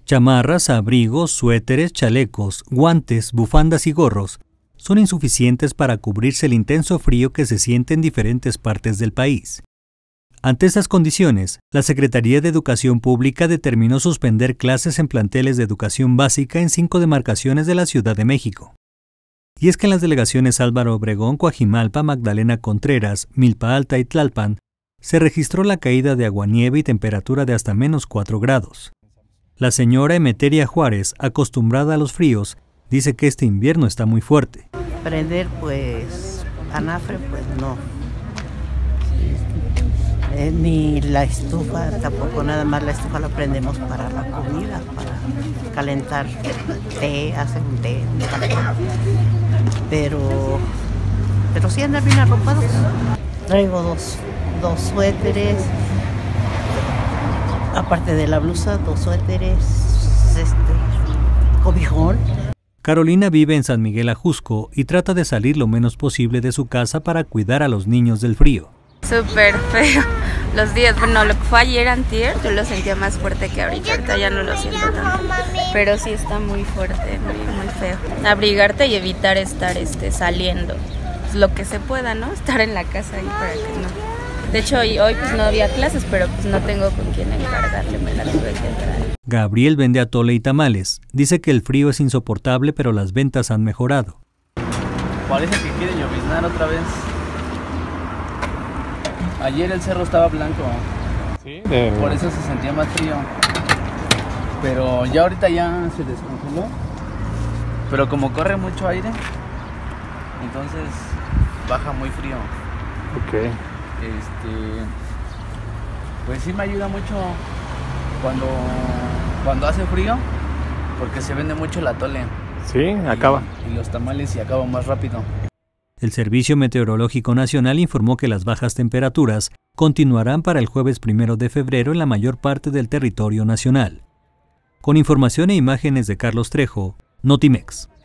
Chamarras, abrigos, suéteres, chalecos, guantes, bufandas y gorros son insuficientes para cubrirse el intenso frío que se siente en diferentes partes del país. Ante estas condiciones, la Secretaría de Educación Pública determinó suspender clases en planteles de educación básica en 5 demarcaciones de la Ciudad de México. Y es que en las delegaciones Álvaro Obregón, Coajimalpa, Magdalena Contreras, Milpa Alta y Tlalpan se registró la caída de aguanieve y temperatura de hasta -4 grados. La señora Emeteria Juárez, acostumbrada a los fríos, dice que este invierno está muy fuerte. Prender pues anafre pues no. Ni la estufa, tampoco, nada más la estufa la prendemos para la comida, para calentar té, hacer un té, un café. Pero sí andan bien arropados. Traigo dos suéteres, aparte de la blusa, 2 suéteres, cobijón. Carolina vive en San Miguel Ajusco y trata de salir lo menos posible de su casa para cuidar a los niños del frío. Súper feo. Los días, bueno, lo que fue ayer, antier, yo lo sentía más fuerte que ahorita ya no lo siento tanto. Pero sí está muy fuerte, muy feo. Abrigarte y evitar estar saliendo. Pues lo que se pueda, ¿no? Estar en la casa ahí para que no. De hecho, hoy pues no había clases, pero pues no tengo con quién encargarle, me la tuve que traer. Gabriel vende atole y tamales. Dice que el frío es insoportable, pero las ventas han mejorado. Parece que quiere lloviznar otra vez. Ayer el cerro estaba blanco, ¿sí? Por eso se sentía más frío. Pero ya ahorita ya se descongeló. Pero como corre mucho aire, entonces baja muy frío. Ok. Pues sí me ayuda mucho cuando hace frío, porque se vende mucho el atole. Sí, acaba. Y los tamales y acaba más rápido. El Servicio Meteorológico Nacional informó que las bajas temperaturas continuarán para el jueves 1 de febrero en la mayor parte del territorio nacional. Con información e imágenes de Carlos Trejo, Notimex.